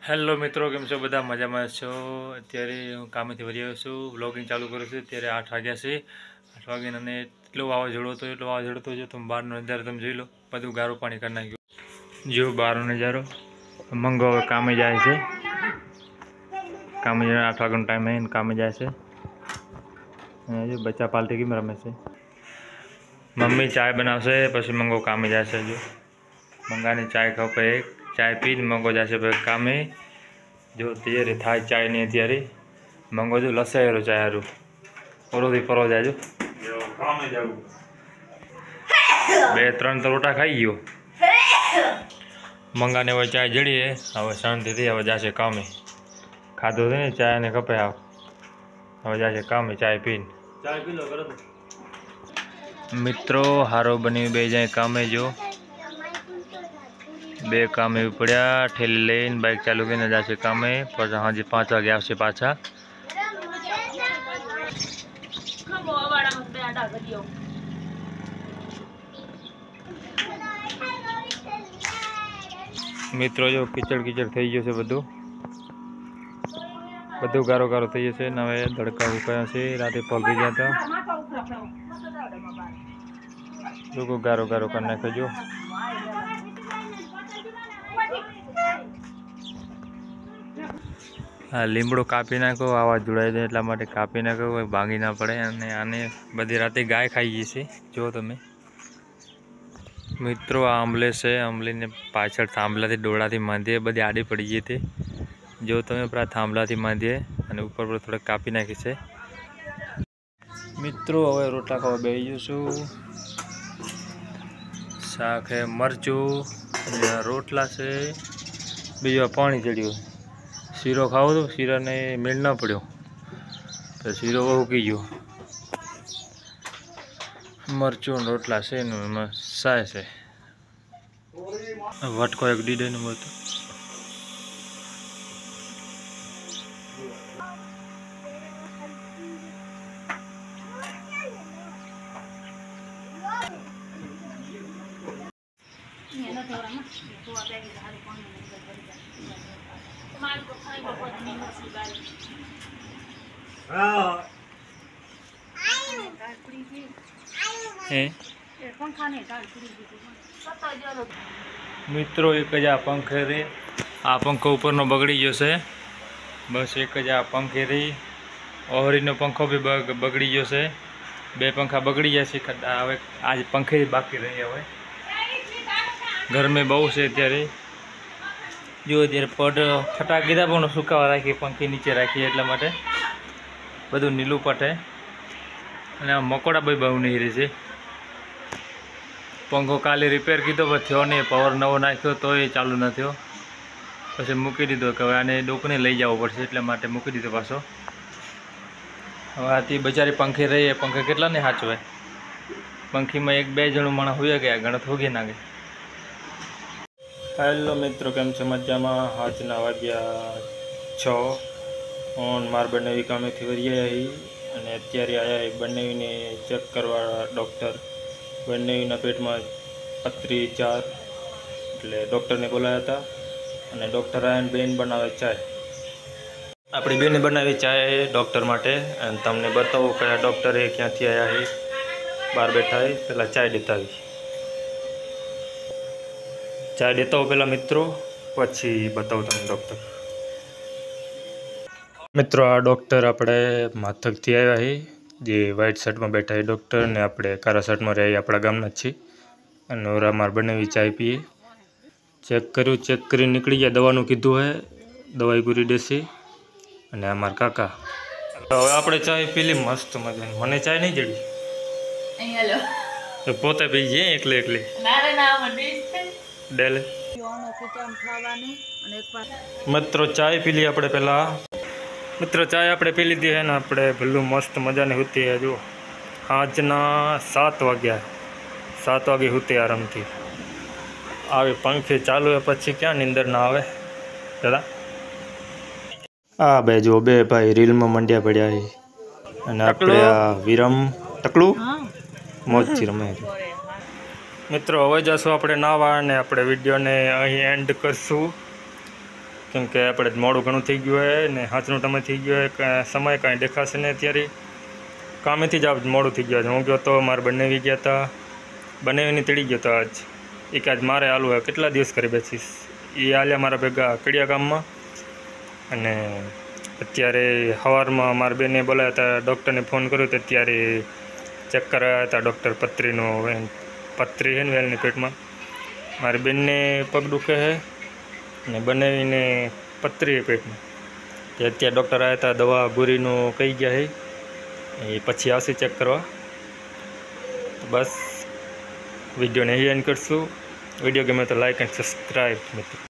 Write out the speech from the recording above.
Hello મિત્રો, કેમ છો બધા? મજામાં છો? અત્યારે હું કામેથી વળી આવ્યો છું, વ્લોગિંગ ચાલુ કરું છું. અત્યારે 8 વાગ્યા છે. 8 વાગ્યા અને એટલો વાવાઝોડો હતો જો તમે બહારનો નજારો તમે જોઈ લો. બધું ગારું પાણી કરી નાખ્યું. જો બહારનો નજારો. મંગો હવે કામે જાય છે. કામે 8 વાગ્યાનો ટાઈમ હોય ને કામે જાય છે. અને જો બચ્ચા પાલટી કેમ રમે છે. મમ્મી ચાય બનાવશે, પછી મંગો કામે જશે. જો મંગાને ચાય ખપે, ચાય પીને મંગો જશે પછી કામે. જો તૈયારી થાય ચાયની અત્યારે. મંગો જો લસાયેલો ચાય હારું ઓરોથી ફરવા જાય. જો કામે જવું 2-3 તો રોટા ખાઈ ગયો. મંગાને હવે ચાય જડીએ. હવે શાંતિથી હવે જશે કામે. ખાધો છે ને ચાય ને ખપે આવ. હવે જશે કામે ચાય પીને. ચાય પી લો કરો મિત્રો. હારો બની બે જાય કામે. જો બે કામે પડ્યા, ઠેલી લઈને બાઇક ચાલુ કરીને જશે કામે. પછી સાંજે 5 વાગે આવશે પાછા. મિત્રો જો કીચડ થઈ ગયો છે. બધું ગારો થઈ જશે ને. હવે તડકા ઉકાયા છે. રાતે પલળી ગયા હતા. લોકો ગારો કરી નાખજો. હા, લીમડો કાપી નાખો. આવાજ જોડાઈ જાય એટલા માટે કાપી નાખો, ભાંગી ના પડે. અને આને બધી રાતે ગાય ખાઈ ગઈ છે. જો તમે મિત્રો, આ આંબલે છે. આંબલીને પાછળ થાંભલાથી ડોળાથી માંધીએ, બધી આડી પડી ગઈ હતી. જો તમે પેલા થાંભલાથી માંધીએ અને ઉપર પર થોડાક કાપી નાખી છે. મિત્રો હવે રોટલા ખાવા બેસી જશું. શાક હે મરચું, રોટલા છે, બીજું પાણી ચડ્યું. શીરો ખાવો તો શીરાને મેળ ના પડ્યો તો શીરો ઉકી ગયો. મરચું રોટલા છે ને એમાં સાય છે. વટકો એક દીડે ને મળતો. મિત્રો એક જ આ પંખે રહી. આ પંખો ઉપરનો બગડી ગયો છે. બસ એક જ આ પંખે રહી. ઓહરીનો પંખો બી બગડી ગયો છે. 2 પંખા બગડી ગયા છે. હવે આજ પંખે બાકી રહી. હવે ગરમી બહુ છે અત્યારે. જો અત્યારે પડ ફટાક દીધા પણ સુકાવા રાખીએ, પંખી નીચે રાખીએ એટલા માટે બધું નીલું પટે. અને આ મકોડા બહુ નહીં રહે છે. પંખો કાલે રિપેર કીધો પણ થયો નહીં. પાવર નવો નાખ્યો તો એ ચાલુ ન થયો. પછી મૂકી દીધો કે હવે આને ડોકને લઈ જવો પડશે એટલા માટે મૂકી દીધો પાછો. હવે આથી બચારી પંખી રહી. એ પંખે કેટલા ને સાચવે. પંખીમાં 1-2 જણું માણસ હોઈ ગયા, ગણત હોગી નાખે. હેલો મિત્રો, કેમ છે? મજામાં? આજના વાગ્યા 6. હું મારા બંને કામેથી વળી આવી અને અત્યારે આવ્યા બંનેને ચેક કરવા ડૉક્ટર. બંનેના પેટમાં પથરી 4 એટલે ડૉક્ટરને બોલાવ્યા હતા. અને ડૉક્ટર આવીને બેન બનાવે ચાય. આપણી બેને બનાવી ચાય ડૉક્ટર માટે. અને તમને બતાવું કે ડૉક્ટરે ક્યાંથી આવ્યા છે. બહાર બેઠા છે. પહેલાં ચાય દેતા આવી. ચાય દેતા હો પહેલાં મિત્રો, પછી બતાવું તમને ડૉક્ટર. મિત્રો આ ડૉક્ટર આપણે માથકથી આવ્યા છે. જે વ્હાઇટ શર્ટમાં બેઠા છે ડૉક્ટર, ને આપણે કાળા શર્ટમાં રહે આપણા ગામના જ છીએ. અને ઓરા માર બનાવી ચાય પીએ. ચેક કરીને નીકળી ગયા. દવાનું કીધું હે, દવાઈ પૂરી દેશે. અને આ મારા કાકા. હવે આપણે ચાય પી લી મસ્ત મજાની. મને ચાય નહીં જડી. તો પોતે પી જઈએ એકલે ડેલે. મિત્રો ચાય પી લઈએ આપણે પહેલાં. મિત્રો ચાય આપણે પી લીધી છે ને. આપણે ભલું મસ્ત મજાની હોતી હે. જો આજના 7 વાગ્યા. 7 વાગે હોતી આરામથી. આવે પંખે ચાલુ હોય પછી ક્યાં નીંદર ના આવે દાદા. આ બે જો બે ભાઈ રીલમાં મંડ્યા પડ્યા છે. અને આપણે આ વિરમ ટકલું મોજથી રમે. મિત્રો હવે જશું આપણે નાવા અને આપણે વિડીયોને અહીં એન્ડ કરશું. કેમ કે આપણે મોડું ઘણું થઈ ગયું હોય ને 5નો ટાઈમ થઈ ગયો હોય, સમય કાંઈ દેખાશે ને અત્યારે કામેથી જ મોડું થઈ ગયું. હું ગયો તો મારે બનાવી ગયા હતા, બનાવીને તેડી ગયો હતો આજ. એક આજ મારે હાલવું હોય, કેટલા દિવસ કરી બેસીશ. એ હાલ્યા મારા ભેગા કડિયા ગામમાં. અને અત્યારે સવારમાં મારા બેને બોલાવ્યા હતા, ડૉક્ટરને ફોન કર્યો તો અત્યારે ચેક કરાવ્યા હતા ડૉક્ટર પથરી છે ને વેલની પેટમાં. મારી બેનને પગ દુખે છે ને બનાવીને પથરી પેટમાં. તે અત્યારે ડૉક્ટર આવ્યા હતા, દવા ગોળીનું કહી ગયા છે, એ પછી આવશે ચેક કરવા. બસ વિડીયોને અહીં એન્ડ કરશું. વિડીયો ગમે તો લાઇક એન્ડ સબસ્ક્રાઈબ મિત્રો.